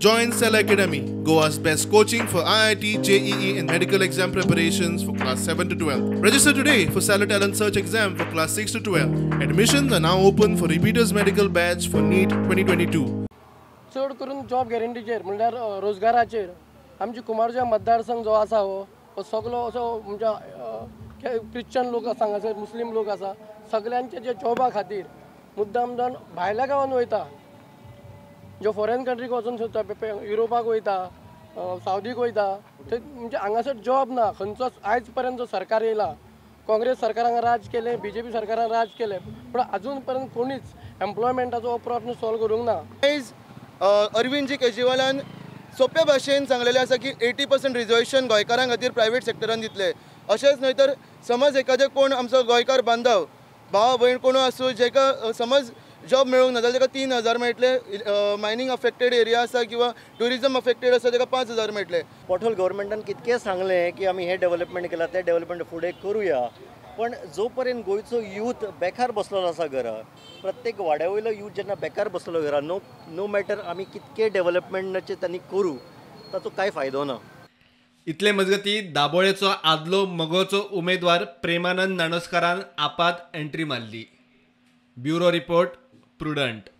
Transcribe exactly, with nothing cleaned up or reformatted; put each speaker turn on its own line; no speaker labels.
Join Cell Academy, Goa's best coaching for I I T, J E E and medical exam preparations for class seven to twelve. Register today for Cell Talent Search exam for class six to twelve. Admissions are now open for repeaters medical batch for NEET twenty twenty-two.
चड करून job गॅरंटीचेर म्हणल्यार रोजगाराचेर आमची कुमारजुव्यां मतदारसंघ जो आसा हो सगळो असो म्हणजे क्रिश्चन लोक आसा हांगासर मुस्लिम लोक आसा सगळ्यांचे जे जॉबा खातीर मुद्दाम जावन भायल्या गांवांत वयता जो फॉरेन कंट्रीक वचून सोदता युरोपाक वयता सावदीक वयता थंय म्हणजे हांगासर जॉब ना खंयचो आयज पर्यंत जो सरकार येयला काँग्रेस सरकारान राज केलें बी जे पी सरकारान राज केलें पूण अजून पर्यंत कोणीच एम्प्लॉयमेंटाचो हो प्रॉब्लेम सॉल्व करूंक ना.
आयज अरविंदजी केजरीवालान सोप्या भाशेन सांगलेलें आसा की एटी पर्सेंट रिजर्वेशन गोंयकारां खातीर प्रायवेट सेक्टरान दितले. अशेंच न्हय तर समज एखादे कोण आमचो गोंयकार बांदव भाव भयण कोण आसूं जेका समज जॉब मेळूंक ना जाल्यार ताका तीन हजार मेळटले. मायनींग अफेक्टेड एरिया आसा किंवा टुरिजम अफेक्टेड आसा ताका पांच हजार मेळटले.
पोटोल गव्हर्मेंटान कितकें सांगलें की आमी हे डेव्हलपमेंट केला ते डेव्हलपमेंट फुडें करूया पण जो पर्यंत गोंयचो यूथ बेकार बसलेलो आसा घरा प्रत्येक वाड्या वयलो यूथ जेन्ना बेकार बसलेलो घरा नो नो मॅटर आमी कितके डेव्हलपमेंटाचे तांणी करूं ताचो कांय फायदो ना.
इतले मजगती दाबोळेचो आदलो मगोचो उमेदवार प्रेमानंद नाणोस्करान आपात एंट्री मारली. Bureau report prudent.